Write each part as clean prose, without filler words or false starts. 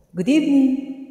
Good evening.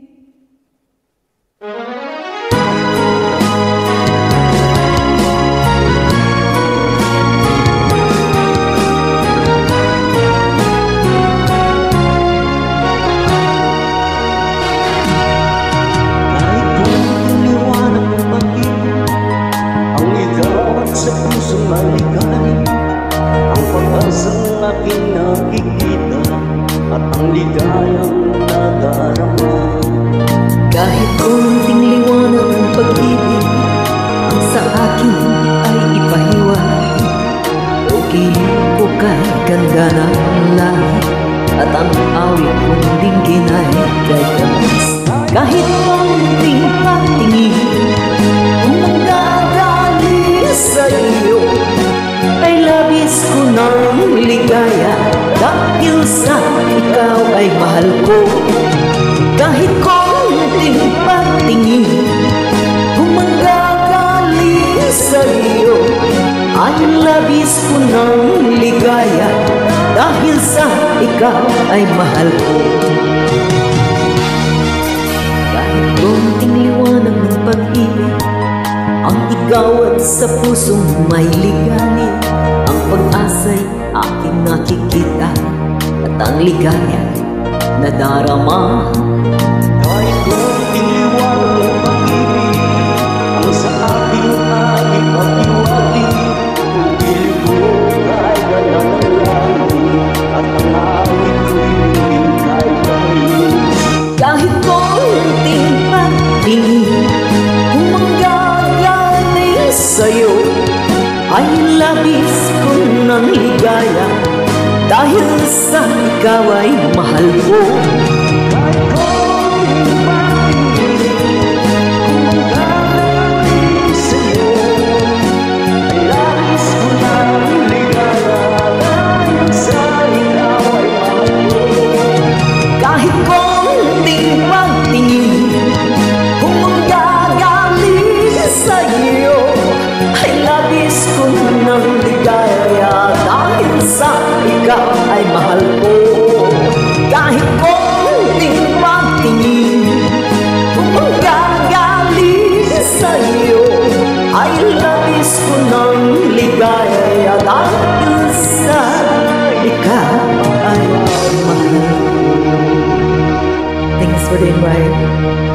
Kahit konting liwanag ng pag-ibig ang ligawan sa pusong maligalig, ang pag-asang aking nakikita at ang ligayang nadarama. Kahit konting liwanag ng pag-ibig ang sa akin ay ipahiwatig, o kilig ko kay ganda ng langit at ang awit kong dinggin ay kay tamis. Kahit konting patingin kung nanggagaling sa iyo, ay labis ko ng ligaya dahil sa ikaw ay mahal ko. Kahit konting patingin kung manggagaling sa iyo, ay labis ko ng ligaya dahil sa ikaw ay mahal ko. Kahit konting liwanag ng pag-ibig ang igawad sa pusong may ligali, ang pag-asa'y aking nakikita at ang ligaya nadarama. Kahit konting liwanag ng pag-ibig ang sa akin ay ipahiwatig, ang piling ko kay ganda ng langit at ang awit ko'y dinggin kay tamis. Kahit konting patingin kung manggagaling sa'yo, ay labis ko ng ligaya dahil sa ikaw ay mahal ko. Kahit konting patingin kung manggagaling sa'yo, ay labis ko ng ligaya dahil sa ikaw ay mahal ko. Kahit konting pagtingin kung manggagaling sa iyo, ay labis ko ng ligaya dahil sa ikaw ay mahal ko. Kahit konting pagtingin kung manggagaling sa iyo, ay labis ko ng ligaya dahil sa ikaw ay mahal ko. Thanks for the invite.